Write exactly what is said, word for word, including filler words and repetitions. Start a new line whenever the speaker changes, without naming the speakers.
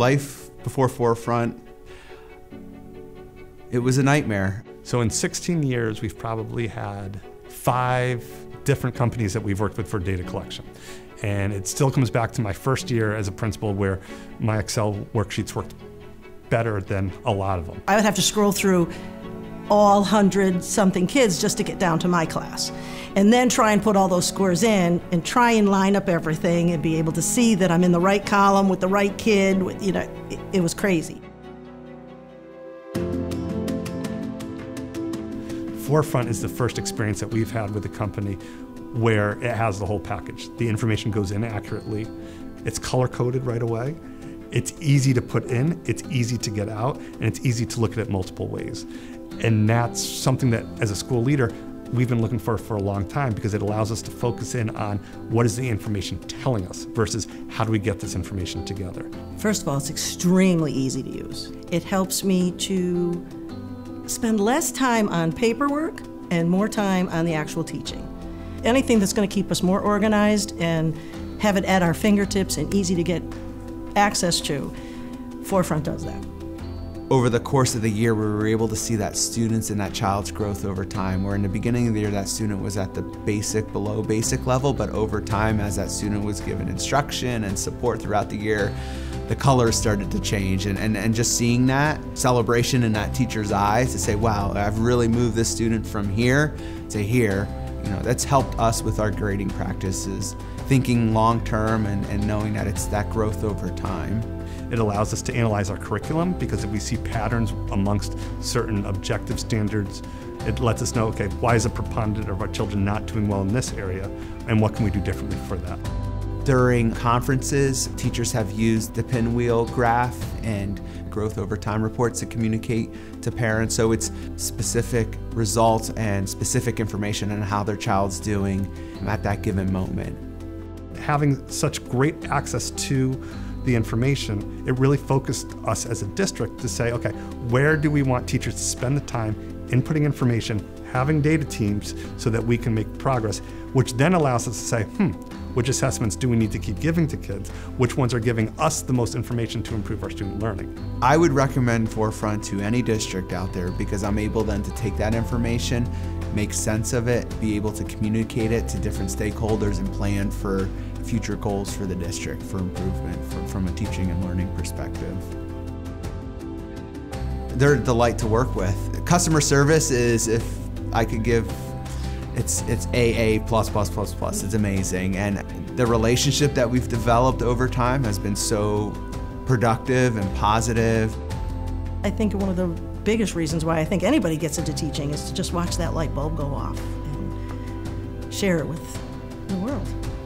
Life before Forefront, it was a nightmare.
So in sixteen years, we've probably had five different companies that we've worked with for data collection. And it still comes back to my first year as a principal where my Excel worksheets worked better than a lot of them.
I would have to scroll through all hundred something kids just to get down to my class. And then try and put all those scores in and try and line up everything and be able to see that I'm in the right column with the right kid. With, you know, it, it was crazy.
Forefront is the first experience that we've had with a company where it has the whole package. The information goes in accurately, it's color-coded right away, it's easy to put in, it's easy to get out, and it's easy to look at it multiple ways. And that's something that, as a school leader, we've been looking for for a long time because it allows us to focus in on what is the information telling us versus how do we get this information together.
First of all, it's extremely easy to use. It helps me to spend less time on paperwork and more time on the actual teaching. Anything that's going to keep us more organized and have it at our fingertips and easy to get access to, Forefront does that.
Over the course of the year, we were able to see that students and that child's growth over time, where in the beginning of the year, that student was at the basic, below basic level, but over time, as that student was given instruction and support throughout the year, the colors started to change. And, and, and just seeing that celebration in that teacher's eyes to say, wow, I've really moved this student from here to here, you know, that's helped us with our grading practices, thinking long-term and, and knowing that it's that growth over time.
It allows us to analyze our curriculum because if we see patterns amongst certain objective standards, it lets us know, okay, why is a preponderance of our children not doing well in this area, and what can we do differently for that?
During conferences, teachers have used the pinwheel graph and growth over time reports to communicate to parents, so it's specific results and specific information on how their child's doing at that given moment.
Having such great access to the information, it really focused us as a district to say, okay, where do we want teachers to spend the time inputting information, having data teams so that we can make progress, which then allows us to say, hmm, which assessments do we need to keep giving to kids? Which ones are giving us the most information to improve our student learning?
I would recommend Forefront to any district out there because I'm able then to take that information, make sense of it, be able to communicate it to different stakeholders and plan for future goals for the district for improvement for, from a teaching and learning perspective. They're a delight to work with. Customer service is, if I could give, it's it's A A plus plus plus plus. It's amazing, and the relationship that we've developed over time has been so productive and positive.
I think one of the biggest reasons why I think anybody gets into teaching is to just watch that light bulb go off and share it with the world.